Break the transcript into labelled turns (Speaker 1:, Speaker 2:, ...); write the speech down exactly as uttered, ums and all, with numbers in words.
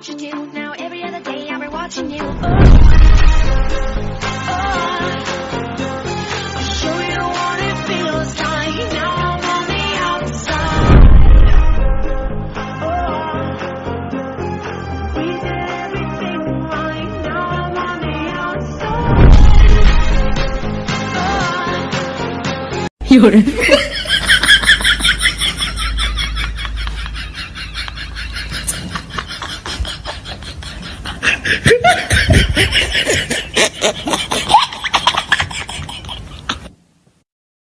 Speaker 1: what you do. Now every other day I'll be watching you. Oh, oh, I'll show you what it feels like. Now I'm on the outside. Oh, we did everything right. Now I'm on the outside. Oh,
Speaker 2: 有人。